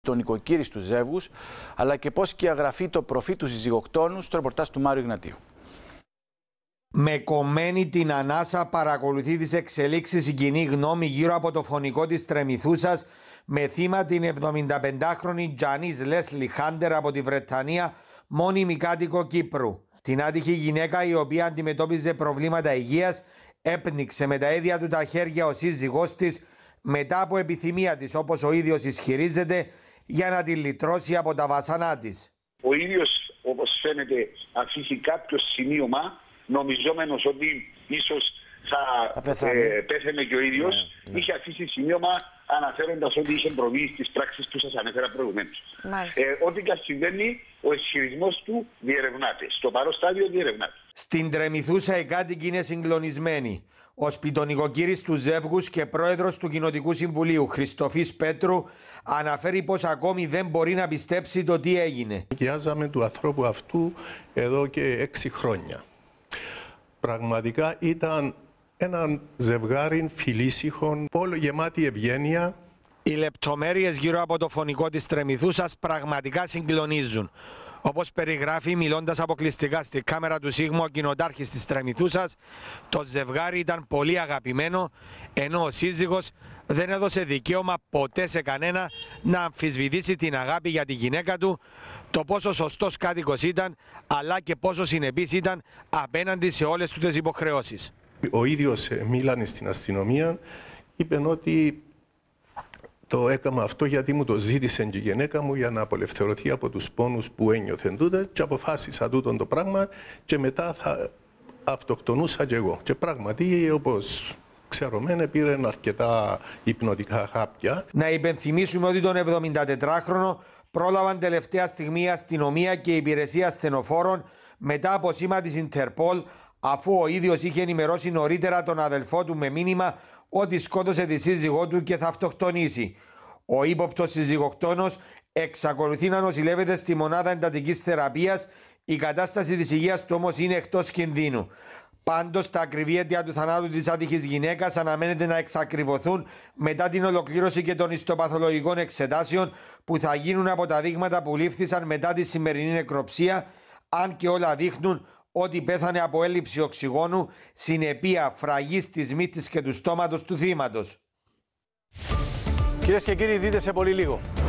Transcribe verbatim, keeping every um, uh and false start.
τον νοικοκύρης του ζεύγους, αλλά και πώς σκιαγραφεί το προφίλ του συζυγοκτόνου στο ρεπορτάζ του Μάριου Ιγνατίου. Με κομμένη την ανάσα παρακολουθεί τις εξελίξεις η κοινή γνώμη γύρω από το φωνικό της Τρεμηθούσας, με θύμα την εβδομηνταπεντάχρονη Τζανίς Λέσλι Χάντερ από τη Βρετανία, μόνιμη κάτοικο Κύπρου. Την άτυχη γυναίκα, η οποία αντιμετώπιζε προβλήματα υγείας, έπνιξε με τα ίδια του τα χέρια ο σύζυγός της μετά από επιθυμία της, όπως ο ίδιος ισχυρίζεται, για να τη λυτρώσει από τα βασανά της. Ο ίδιος, όπως φαίνεται, αφήσει κάποιο σημείωμα, νομιζόμενος ότι ίσως θα, θα ε, πέθαινε και ο ίδιος, ναι, ναι. Είχε αφήσει σημείωμα αναφέροντας ότι είχε προβεί στις πράξεις που σας ανέφερα προηγουμένως. Ε, ό,τι και συμβαίνει, ο ισχυρισμός του διερευνάται. Στο παρόν στάδιο διερευνάται. Στην Τρεμηθούσα οι κάτοικοι είναι συγκλονισμένοι. Ο σπιτονικοκύρης του ζεύγους και πρόεδρος του Κοινοτικού Συμβουλίου, Χριστοφής Πέτρου, αναφέρει πως ακόμη δεν μπορεί να πιστέψει το τι έγινε. Οικιάζαμε του ανθρώπου αυτού εδώ και έξι χρόνια. Πραγματικά ήταν ένα ζευγάρι φιλήσυχων, όλο γεμάτη ευγένεια. Οι λεπτομέρειες γύρω από το φωνικό της Τρεμηθούσας πραγματικά συγκλονίζουν. Όπως περιγράφει, μιλώντας αποκλειστικά στη κάμερα του Σίγμου, ο κοινοτάρχης της Τρεμηθούσας, το ζευγάρι ήταν πολύ αγαπημένο, ενώ ο σύζυγος δεν έδωσε δικαίωμα ποτέ σε κανένα να αμφισβητήσει την αγάπη για τη γυναίκα του, το πόσο σωστός κάτοικος ήταν, αλλά και πόσο συνεπής ήταν απέναντι σε όλες του τις υποχρεώσεις. Ο ίδιος μίλανε στην αστυνομία, είπε ότι το έκανα αυτό γιατί μου το ζήτησε και η γυναίκα μου για να απελευθερωθεί από τους πόνους που ένιωθε τούτε, και αποφάσισα τούτο το πράγμα και μετά θα αυτοκτονούσα και εγώ. Και πράγματι, όπως ξέρουμε, πήρε αρκετά υπνοτικά χάπια. Να υπενθυμίσουμε ότι τον εβδομηντατετράχρονο πρόλαβαν τελευταία στιγμή η αστυνομία και η υπηρεσία ασθενοφόρων μετά από σήμα της Ιντερπόλ, αφού ο ίδιος είχε ενημερώσει νωρίτερα τον αδελφό του με μήνυμα ότι σκότωσε τη σύζυγό του και θα αυτοκτονήσει. Ο ύποπτος συζυγοκτόνος εξακολουθεί να νοσηλεύεται στη μονάδα εντατικής θεραπείας, η κατάσταση της υγείας του όμως είναι εκτός κινδύνου. Πάντως, τα ακριβή αίτια του θανάτου της άτυχης γυναίκας αναμένεται να εξακριβωθούν μετά την ολοκλήρωση και των ιστοπαθολογικών εξετάσεων που θα γίνουν από τα δείγματα που λήφθησαν μετά τη σημερινή νεκροψία, αν και όλα δείχνουν ότι πέθανε από έλλειψη οξυγόνου, συνεπία φραγής της μύτης και του στόματος του θύματος. Κυρίες και κύριοι, δείτε σε πολύ λίγο.